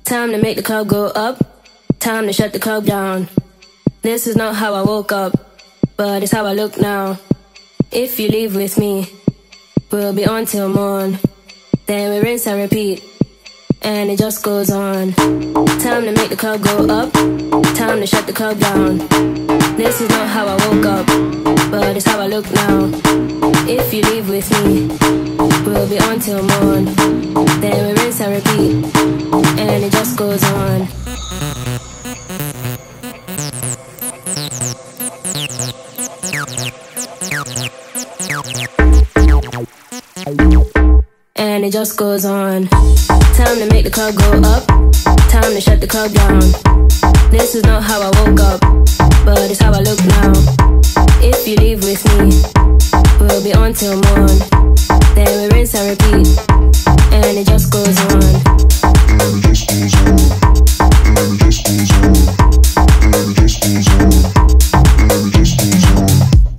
Time to make the club go up. Time to shut the club down. This is not how I woke up, but it's how I look now. If you leave with me, we'll be on till morn. Then we rinse and repeat, and it just goes on. Time to make the club go up. Time to shut the club down. This is not how I woke up, but it's how I look now. If you leave with me, we'll be on till morn. Then we rinse and repeat, and it just goes on. And it just goes on. Time to make the club go up. Time to shut the club down. This is not how I woke up, but it's how I look now. If you leave with me, we'll be on till morn. Then we rinse and repeat, and it just goes on. And it just goes on. And it just goes on. And it just goes on. And it just goes on.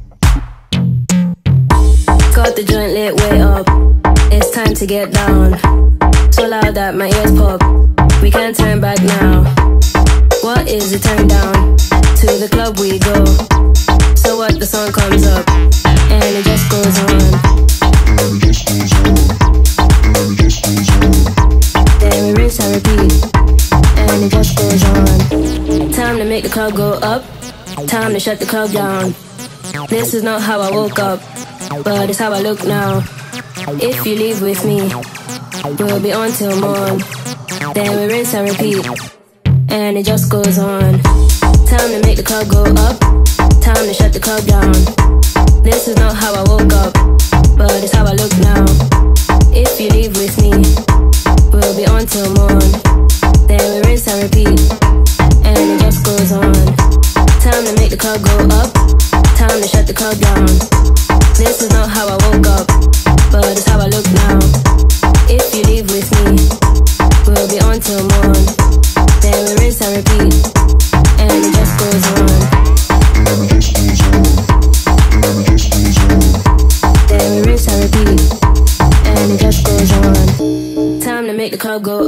Got the joint lit way up. It's time to get down. So loud that my ears pop. We can't turn back now. What is the turn down? To the club we go. So what, the song comes up, and it just goes on. And it just goes on. And it just goes on. Then we rinse and repeat, and it just goes on. Time to make the club go up. Time to shut the club down. This is not how I woke up, but it's how I look now. If you leave with me, we'll be on till morn. Then we rinse and repeat, and it just goes on. Time to make the club go up. Time to shut the club down. This is not how I woke up, but it's how I look now. If you leave with me, we'll be on till morn. Then we rinse and repeat, and it just goes on. Time to make the club go up. Time to shut the club down. This is not how I woke up, but it's how I look now. If you leave with me, we'll be on till morn. Then we rinse and repeat, and it just goes on. And it just goes on. And it just goes on. Then we rinse and repeat, and it just goes on. Time to make the club go